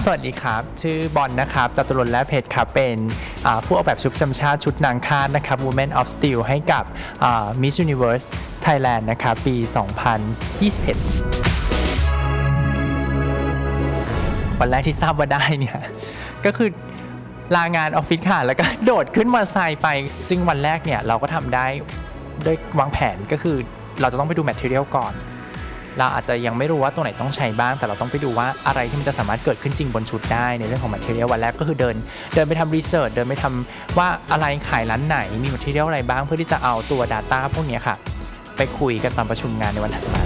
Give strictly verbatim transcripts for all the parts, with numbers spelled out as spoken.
สวัสดีครับชื่อบอลนะครับจตุรนต์และเพชรครับเป็นผู้ออกแบบชุดประจำชาติชุดนางคาดนะครับ Women of Steel ให้กับ Miss Universe Thailand นะครับปี สองพันยี่สิบเอ็ด วันแรกที่ทราบว่าได้เนี่ยก็คือลางานออฟฟิศค่ะแล้วก็โดดขึ้นมาไซค์ไปซึ่งวันแรกเนี่ยเราก็ทำได้ด้วยวางแผนก็คือเราจะต้องไปดู material ก่อนเราอาจจะยังไม่รู้ว่าตัวไหนต้องใช้บ้างแต่เราต้องไปดูว่าอะไรที่มันจะสามารถเกิดขึ้นจริงบนชุดได้ในเรื่องของ material วันแรกก็คือเดินเดินไปทำ research เดินไปทำว่าอะไรขายร้านไหนมี material อะไรบ้างเพื่อที่จะเอาตัว data พวกนี้ค่ะไปคุยกันตอนประชุมงานในวันถัดมา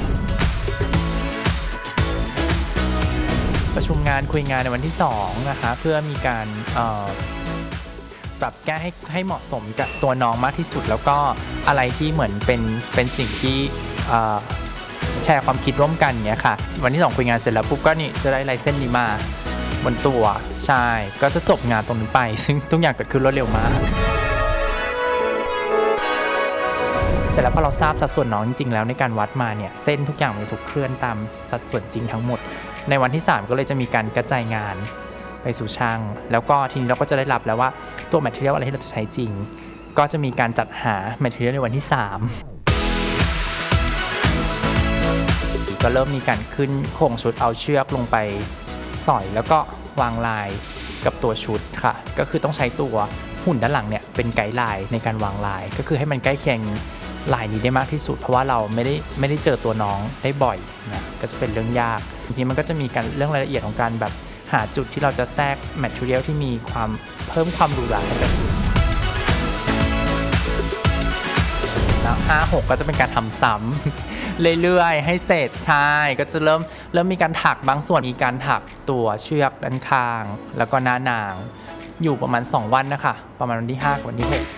ประชุมงานคุยงานในวันที่สองนะคะเพื่อมีการปรับแก้ให้ให้เหมาะสมกับตัวน้องมากที่สุดแล้วก็อะไรที่เหมือนเป็นเป็นสิ่งที่แชร์ความคิดร่วมกันเนี้ยค่ะวันที่สองคุยงานเสร็จแล้วปุ๊บก็นี่จะได้ลายเส้นนี้มาบนตัวใช่ก็จะจบงานตรงนี้ไปซึ่งทุกอย่างเกิดขึ้นรวดเร็วมากเสร็จแล้วพอเราทราบสัดส่วนน้องจริงๆแล้วในการวัดมาเนี่ยเส้นทุกอย่างมันถูกเคลื่อนตามสัดส่วนจริงทั้งหมดในวันที่สามก็เลยจะมีการกระจายงานไปสู่ช่างแล้วก็ทีนี้เราก็จะได้รับแล้วว่าตัว material อะไรที่เราจะใช้จริงก็จะมีการจัดหา material ในวันที่สามก็เริ่มมีการขึ้นโครงชุดเอาเชือกลงไปสอยแล้วก็วางลายกับตัวชุดค่ะก็คือต้องใช้ตัวหุ่นด้านหลังเนี่ยเป็นไกด์ไลน์ในการวางลายก็คือให้มันใกล้เคียงลายนี้ได้มากที่สุดเพราะว่าเราไม่ได้ไม่ได้เจอตัวน้องได้บ่อยนะก็จะเป็นเรื่องยากทีนี้มันก็จะมีการเรื่องรายละเอียดของการแบบหาจุดที่เราจะแทรก material ที่มีความเพิ่มความหรูหราในกระสุนแล้วห้า หกก็จะเป็นการทำซ้ำเรื่อยๆให้เสร็จใช่ก็จะเริ่มเริ่มมีการถักบางส่วนมีการถักตัวเชือกด้านข้างแล้วก็หน้านางอยู่ประมาณสองวันนะคะประมาณวันที่ห้ากับวันที่หก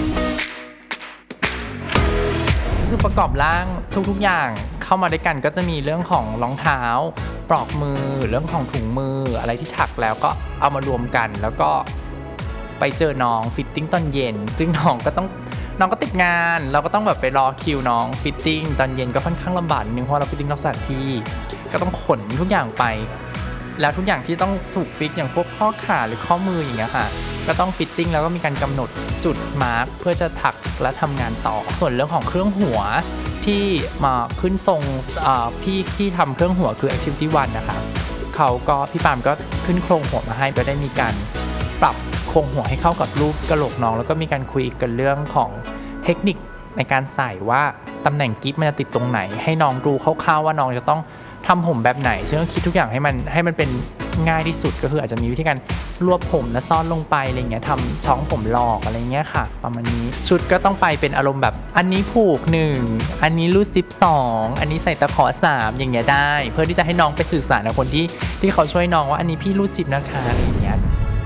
คือประกอบร่างทุกๆอย่างเข้ามาด้วยกันก็จะมีเรื่องของรองเท้าปลอกมือเรื่องของถุงมืออะไรที่ถักแล้วก็เอามารวมกันแล้วก็ไปเจอน้องฟิตติ้งตอนเย็นซึ่งน้องก็ต้องน้องก็ติดงานเราก็ต้องแบบไปรอคิวน้องฟิตติ้งตอนเย็นก็ค่อนข้างลำบากนิดนึงเพราะเราฟิตติ้งนอกสถานที่ก็ต้องขนทุกอย่างไปแล้วทุกอย่างที่ต้องถูกฟิกอย่างพวกข้อขาหรือข้อมืออย่างเงี้ยค่ะก็ต้องฟิตติ้งแล้วก็มีการกำหนดจุดมาร์คเพื่อจะถักและทำงานต่อส่วนเรื่องของเครื่องหัวที่มาขึ้นทรงพี่ที่ทำเครื่องหัวคือ Activity วันนะคะเขาก็พี่ปามก็ขึ้นโครงหัวมาให้ก็ได้มีการปรับโครงหัวให้เข้ากับรูปกะโหลกน้องแล้วก็มีการคุยกันเรื่องของเทคนิคในการใส่ว่าตำแหน่งกิ๊บมันจะติดตรงไหนให้น้องดูคร่าวๆว่าน้องจะต้องทำผมแบบไหนซึ่งก็คิดทุกอย่างให้มันให้มันเป็นง่ายที่สุดก็คืออาจจะมีวิธีการรวบผมและซ่อนลงไปอะไรเงี้ยทำช่องผมหลอกอะไรเงี้ยค่ะประมาณนี้ชุดก็ต้องไปเป็นอารมณ์แบบอันนี้ผูกหนึ่งอันนี้รูดซิปสองอันนี้ใส่ตะขอสามอย่างเงี้ยได้เพื่อที่จะให้น้องไปสื่อสารกับคนที่ที่เขาช่วยน้องว่าอันนี้พี่รูดซิปนะคะอะไรเงี้ย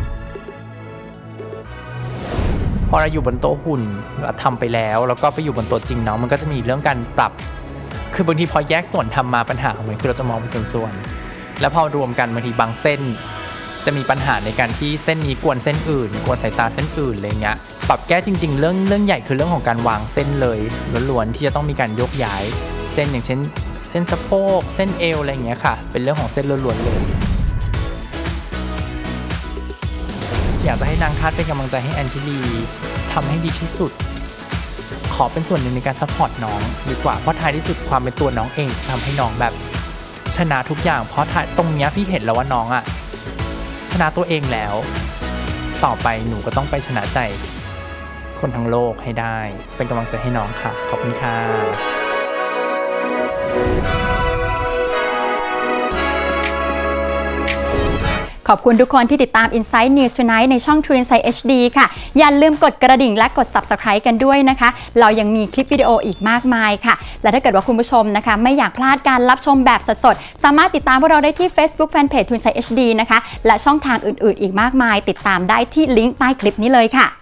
พอเราอยู่บนโต๊ะหุ่นเราทำไปแล้วแล้วก็ไปอยู่บนโต๊ะจริงเนาะมันก็จะมีเรื่องการปรับคือบางทีพอแยกส่วนทำมาปัญหาของมันคือเราจะมองเป็นส่วนๆแล้วพอรวมกันบางทีบางเส้นจะมีปัญหาในการที่เส้นนี้กวนเส้นอื่นกวนสายตาเส้นอื่นอะไรเงี้ยปรับแก้จริงๆเรื่องเรื่องใหญ่คือเรื่องของการวางเส้นเลยล้วนๆที่จะต้องมีการยกย้ายเส้นอย่างเช่นเส้นสะโพกเส้นเอวอะไรเงี้ยค่ะเป็นเรื่องของเส้นล้วนๆเลยอยากจะให้นางคาดเป็นกำลังใจให้แอนชิลีทำให้ดีที่สุดขอเป็นส่วนหนึ่งในการซัพพอร์ตน้องดีกว่าเพราะท้ายที่สุดความเป็นตัวน้องเองจะทำให้น้องแบบชนะทุกอย่างเพราะตรงนี้พี่เห็นแล้วว่าน้องอะชนะตัวเองแล้วต่อไปหนูก็ต้องไปชนะใจคนทั้งโลกให้ได้เป็นกำลังใจให้น้องค่ะขอบคุณค่ะขอบคุณทุกคนที่ติดตาม Insight News Tonight ในช่อง True Insight เอช ดี ค่ะอย่าลืมกดกระดิ่งและกด Subscribe กันด้วยนะคะเรายังมีคลิปวิดีโออีกมากมายค่ะและถ้าเกิดว่าคุณผู้ชมนะคะไม่อยากพลาดการรับชมแบบสดๆสามารถติดตามพวกเราได้ที่ Facebook Fanpage True Insight เอช ดี นะคะและช่องทางอื่นๆอีกมากมายติดตามได้ที่ลิงก์ใต้คลิปนี้เลยค่ะ